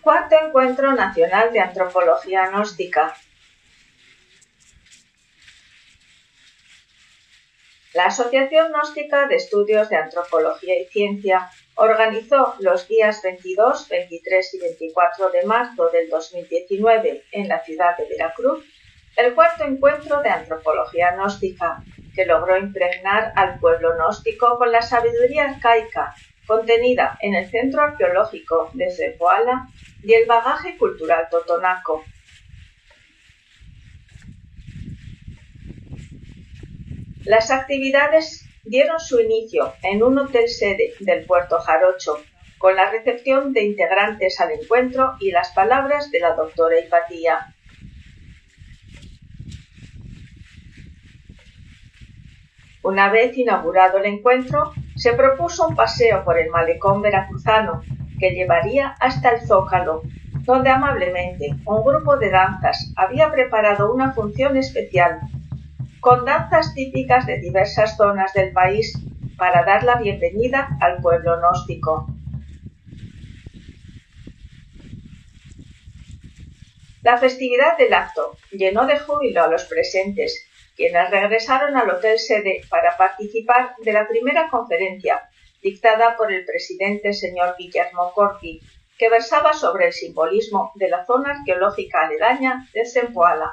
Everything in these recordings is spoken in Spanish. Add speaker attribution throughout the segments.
Speaker 1: Cuarto Encuentro Nacional de Antropología Gnóstica. La Asociación Gnóstica de Estudios de Antropología y Ciencia organizó los días 22, 23 y 24 de marzo del 2019 en la ciudad de Veracruz el cuarto encuentro de antropología gnóstica, que logró impregnar al pueblo gnóstico con la sabiduría arcaica contenida en el Centro Arqueológico de Zempoala y el bagaje cultural totonaco. Las actividades dieron su inicio en un hotel sede del Puerto Jarocho, con la recepción de integrantes al encuentro y las palabras de la doctora Hipatía. Una vez inaugurado el encuentro, se propuso un paseo por el malecón veracruzano que llevaría hasta el Zócalo, donde amablemente un grupo de danzas había preparado una función especial, con danzas típicas de diversas zonas del país para dar la bienvenida al pueblo gnóstico. La festividad del acto llenó de júbilo a los presentes, quienes regresaron al hotel sede para participar de la primera conferencia dictada por el presidente señor Guillermo Corti, que versaba sobre el simbolismo de la zona arqueológica aledaña de Zempoala.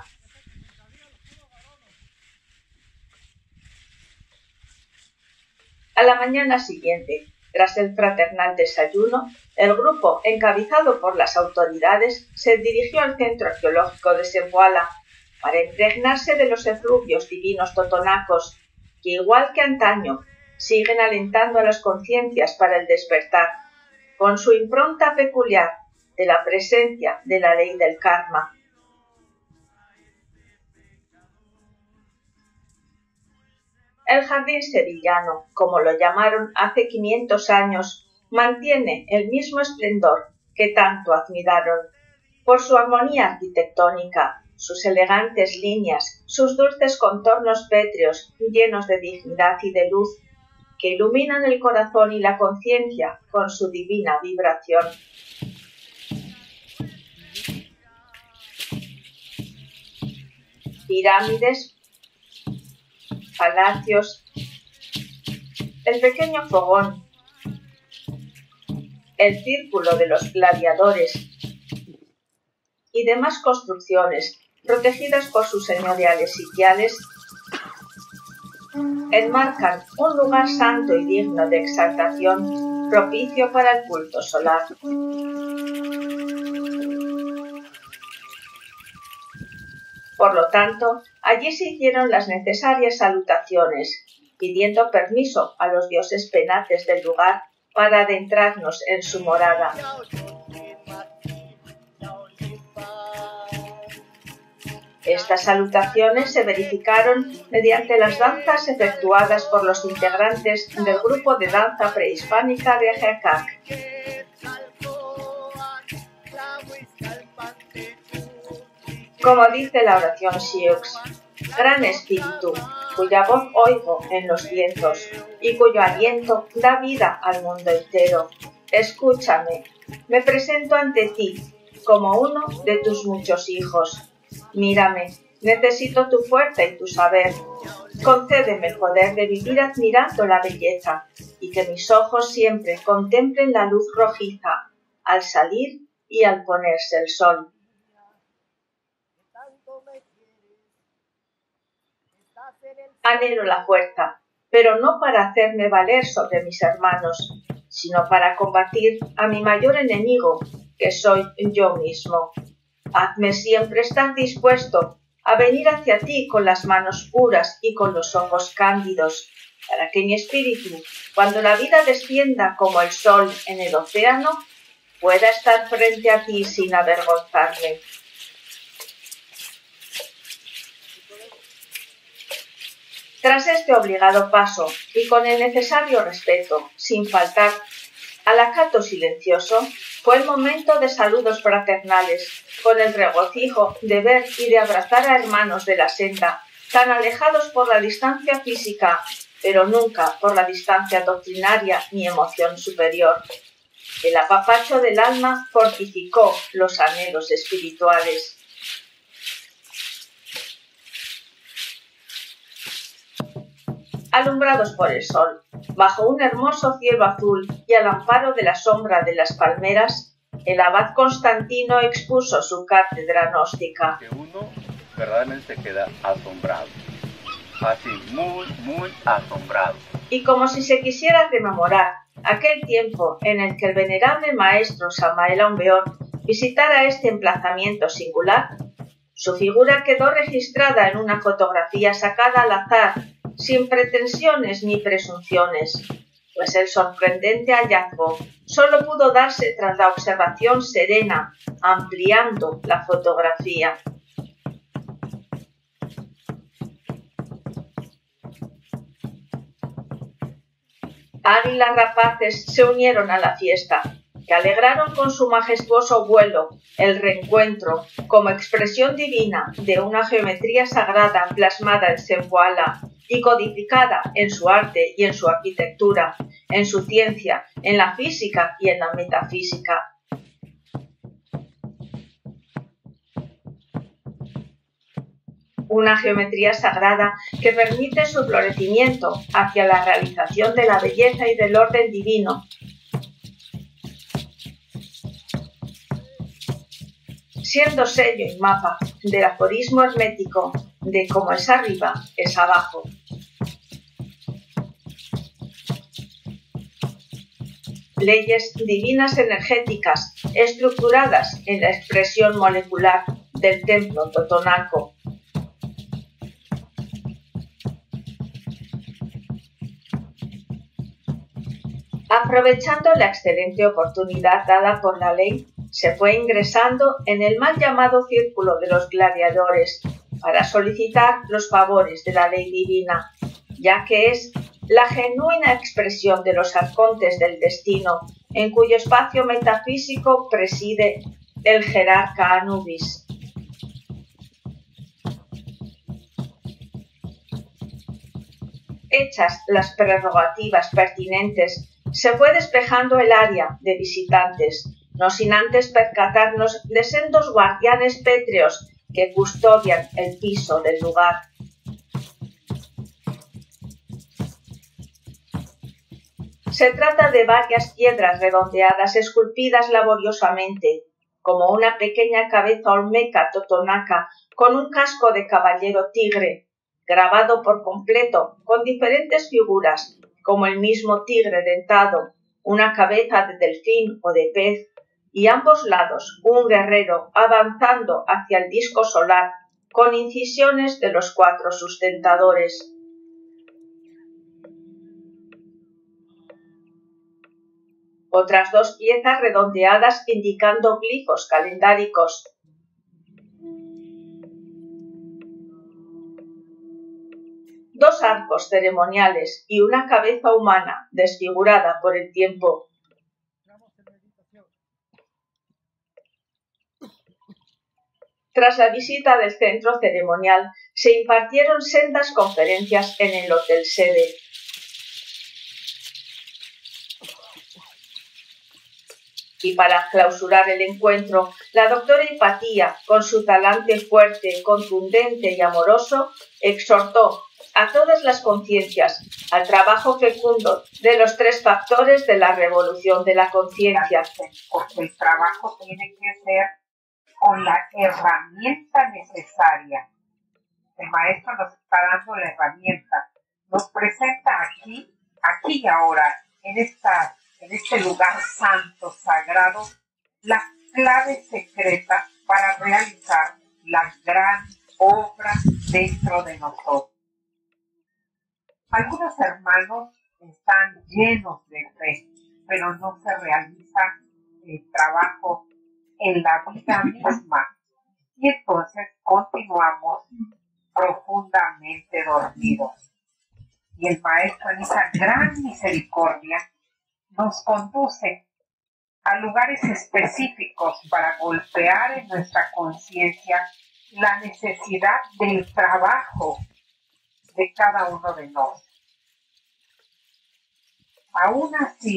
Speaker 1: A la mañana siguiente, tras el fraternal desayuno, el grupo, encabezado por las autoridades, se dirigió al Centro Arqueológico de Zempoala para impregnarse de los efluvios divinos totonacos, que igual que antaño, siguen alentando a las conciencias para el despertar, con su impronta peculiar de la presencia de la ley del karma. El jardín sevillano, como lo llamaron hace 500 años, mantiene el mismo esplendor que tanto admiraron, por su armonía arquitectónica, sus elegantes líneas, sus dulces contornos pétreos llenos de dignidad y de luz, que iluminan el corazón y la conciencia con su divina vibración. Pirámides, palacios, el pequeño fogón, el círculo de los gladiadores y demás construcciones protegidas por sus señoriales sitiales, enmarcan un lugar santo y digno de exaltación, propicio para el culto solar. Por lo tanto, allí se hicieron las necesarias salutaciones, pidiendo permiso a los dioses penates del lugar para adentrarnos en su morada. Estas salutaciones se verificaron mediante las danzas efectuadas por los integrantes del grupo de danza prehispánica de Ajacac. Como dice la oración Xiux, gran espíritu, cuya voz oigo en los vientos y cuyo aliento da vida al mundo entero, escúchame, me presento ante ti como uno de tus muchos hijos. Mírame, necesito tu fuerza y tu saber. Concédeme el poder de vivir admirando la belleza y que mis ojos siempre contemplen la luz rojiza al salir y al ponerse el sol. Anhelo la fuerza, pero no para hacerme valer sobre mis hermanos, sino para combatir a mi mayor enemigo, que soy yo mismo. Hazme siempre estar dispuesto a venir hacia ti con las manos puras y con los ojos cándidos, para que mi espíritu, cuando la vida descienda como el sol en el océano, pueda estar frente a ti sin avergonzarme. Tras este obligado paso y con el necesario respeto, sin faltar al acato silencioso, fue el momento de saludos fraternales, con el regocijo de ver y de abrazar a hermanos de la senda, tan alejados por la distancia física, pero nunca por la distancia doctrinaria ni emoción superior. El apapacho del alma fortificó los anhelos espirituales. Alumbrados por el sol, bajo un hermoso cielo azul y al amparo de la sombra de las palmeras, el abad Constantino expuso su cátedra gnóstica.
Speaker 2: Que uno verdaderamente se queda asombrado, así muy asombrado.
Speaker 1: Y como si se quisiera rememorar aquel tiempo en el que el venerable maestro Samael Aumbeor visitara este emplazamiento singular, su figura quedó registrada en una fotografía sacada al azar, sin pretensiones ni presunciones, pues el sorprendente hallazgo solo pudo darse tras la observación serena, ampliando la fotografía. Águilas rapaces se unieron a la fiesta, que alegraron con su majestuoso vuelo el reencuentro como expresión divina de una geometría sagrada plasmada en Zempoala y codificada en su arte y en su arquitectura, en su ciencia, en la física y en la metafísica. Una geometría sagrada que permite su florecimiento hacia la realización de la belleza y del orden divino, siendo sello y mapa del aforismo hermético de como es arriba, es abajo. Leyes divinas energéticas estructuradas en la expresión molecular del templo totonaco. Aprovechando la excelente oportunidad dada por la ley, se fue ingresando en el mal llamado círculo de los gladiadores para solicitar los favores de la ley divina, ya que es la genuina expresión de los arcontes del destino, en cuyo espacio metafísico preside el jerarca Anubis. Hechas las prerrogativas pertinentes, se fue despejando el área de visitantes, no sin antes percatarnos de sendos guardianes pétreos que custodian el piso del lugar. Se trata de varias piedras redondeadas esculpidas laboriosamente, como una pequeña cabeza olmeca totonaca con un casco de caballero tigre, grabado por completo con diferentes figuras, como el mismo tigre dentado, una cabeza de delfín o de pez, y a ambos lados un guerrero avanzando hacia el disco solar con incisiones de los 4 sustentadores. Otras 2 piezas redondeadas indicando glifos calendáricos. Dos arcos ceremoniales y una cabeza humana desfigurada por el tiempo. Tras la visita del centro ceremonial, se impartieron sendas conferencias en el hotel sede. Y para clausurar el encuentro, la doctora Hipatía, con su talante fuerte, contundente y amoroso, exhortó a todas las conciencias al trabajo fecundo de los 3 factores de la revolución de la conciencia.
Speaker 3: Porque el trabajo tiene que ser con la herramienta necesaria. El maestro nos está dando la herramienta. Nos presenta aquí y ahora, en este lugar santo, sagrado, la clave secreta para realizar la gran obra dentro de nosotros. Algunos hermanos están llenos de fe, pero no se realiza el trabajo en la vida misma. Y entonces continuamos profundamente dormidos. Y el Maestro, en esa gran misericordia, nos conduce a lugares específicos para golpear en nuestra conciencia la necesidad del trabajo de cada uno de nosotros. Aún así,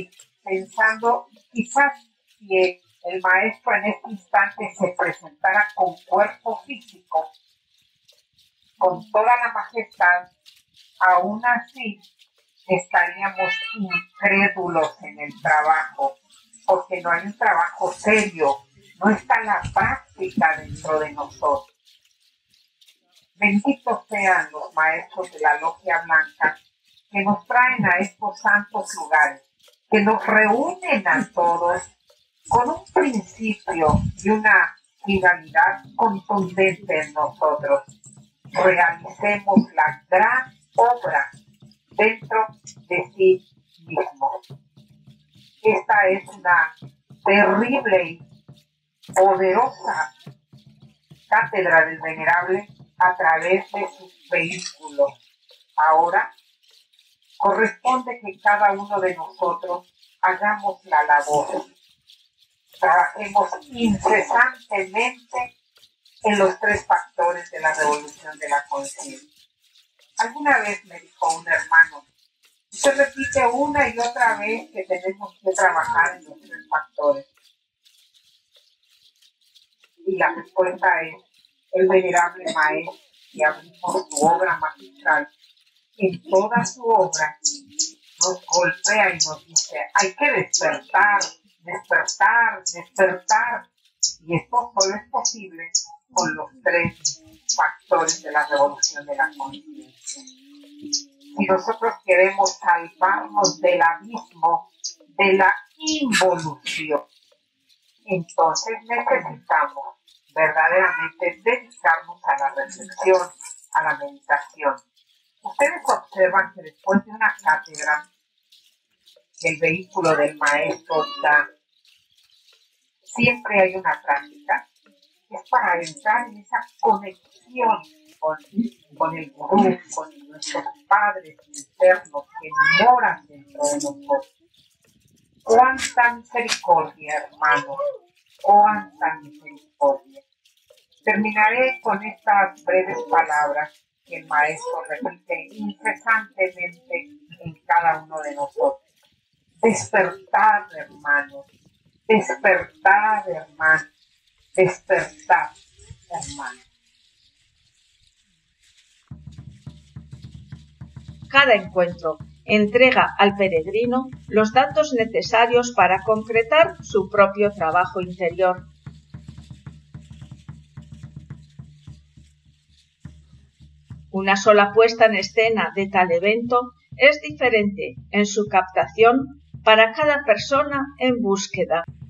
Speaker 3: pensando quizás si el maestro en este instante se presentara con cuerpo físico, con toda la majestad, aún así estaríamos incrédulos en el trabajo, porque no hay un trabajo serio, no está la práctica dentro de nosotros. Benditos sean los maestros de la Logia Blanca que nos traen a estos santos lugares, que nos reúnen a todos con un principio y una finalidad contundente en nosotros. Realicemos la gran obra dentro de sí mismo. Esta es una terrible y poderosa cátedra del Venerable a través de sus vehículos. Ahora corresponde que cada uno de nosotros hagamos la labor. Trabajemos incesantemente en los 3 factores de la revolución de la conciencia. Alguna vez me dijo un hermano, se repite una y otra vez que tenemos que trabajar en los 3 factores. Y la respuesta es, el venerable maestro, que abrimos su obra magistral, en toda su obra nos golpea y nos dice, hay que despertar, despertar, despertar. Y esto solo es posible con los 3 factores de la revolución de la conciencia. Si nosotros queremos salvarnos del abismo, de la involución, entonces necesitamos verdaderamente dedicarnos a la reflexión, a la meditación. Ustedes observan que después de una cátedra, el vehículo del maestro da, siempre hay una práctica, es para entrar en esa conexión con el gurú, con nuestros padres internos que moran dentro de nosotros. ¡Cuánta misericordia, hermanos! ¡Cuánta misericordia! Terminaré con estas breves palabras que el maestro repite incesantemente en cada uno de nosotros. Despertad, hermanos. Despertad, hermanos. Despertad, hermanos.
Speaker 1: Cada encuentro entrega al peregrino los datos necesarios para concretar su propio trabajo interior. Una sola puesta en escena de tal evento es diferente en su captación para cada persona en búsqueda.